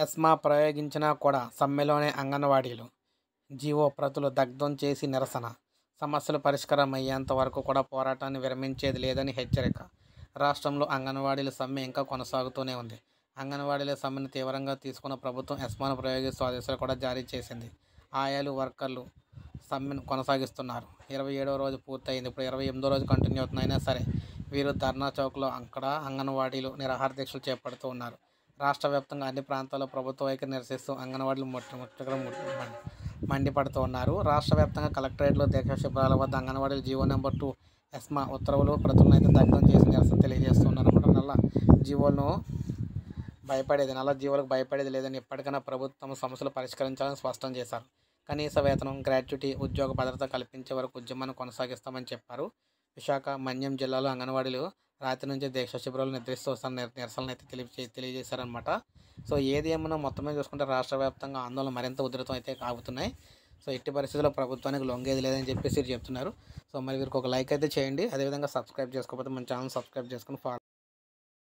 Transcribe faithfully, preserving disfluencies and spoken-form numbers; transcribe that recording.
ESMA ప్రయోగించినా కూడా సమ్మెలోనే అంగన్వాడీలు. GO ప్రతులు దగ్ధం చేసి నిరసన. సమస్యలు పరిష్కారం అయ్యేంత వరకు కూడా పోరాటాన్ని విరమించేది లేదని హెచ్చరిక. రాష్ట్రంలో అంగన్వాడీల సమ్మె ఇంకా కొనసాగుతూనే ఉంది. అంగన్వాడీల సమ్మెను తీవ్రంగా తీసుకున్న ప్రభుత్వం ఎస్మాను ప్రయోగిస్తూ ఆదేశాలు కూడా జారీ చేసింది. ఆయాలు, వర్కర్లు సమ్మెను కొనసాగిస్తున్నారు. ఇరవై ఏడవ రోజు పూర్తయింది. ఇప్పుడు ఇరవై ఎనిమిదో రోజు కంటిన్యూ అవుతుంది. అయినా సరే వీరు ధర్నా చౌక్లో అక్కడ అంగన్వాడీలు నిరాహార దీక్షలు చేపడుతూ ఉన్నారు. రాష్ట్ర వ్యాప్తంగా అన్ని ప్రాంతాల్లో ప్రభుత్వ వైఖరి నిరసిస్తూ అంగన్వాడీలు ముట్ట ముట్టగా మండిపడుతూ ఉన్నారు. రాష్ట్ర వ్యాప్తంగా కలెక్టరేట్లో, దీక్షా శిబిరాల వద్ద అంగన్వాడీలు జీవో నెంబర్ టూ ఎస్మా ఉత్తర్వులు ప్రతులను అయితే దగ్ధం చేసి నిరసన తెలియజేస్తున్నారు అన్నమాట. నల్ల జీవోలను భయపడేది నల్ల జీవోలకు భయపడేది లేదని ఇప్పటికైనా ప్రభుత్వం సమస్యలు పరిష్కరించాలని స్పష్టం చేశారు. కనీస వేతనం, గ్రాట్యుటీ, ఉద్యోగ భద్రత కల్పించే వరకు ఉద్యమాన్ని కొనసాగిస్తామని చెప్పారు. విశాఖ, మన్యం జిల్లాలో అంగన్వాడీలు రాత్రి నుంచి దీక్షా శిబిరాలు నిద్రిస్తూ వస్తున్న నిరసనలు అయితే తెలియ తెలియజేశారనమాట. సో ఏది ఏమన్నా మొత్తం మీద చూసుకుంటే రాష్ట్ర వ్యాప్తంగా ఆందోళన మరింత ఉధృతం అయితే కాగుతున్నాయి. సో ఎట్టి పరిస్థితుల్లో ప్రభుత్వానికి లొంగేది లేదని చెప్పేసి చెప్తున్నారు. సో మరి వీరికి ఒక లైక్ అయితే చేయండి. అదేవిధంగా సబ్స్క్రైబ్ చేసుకోకపోతే మన ఛానల్ సబ్స్క్రైబ్ చేసుకుని ఫాలో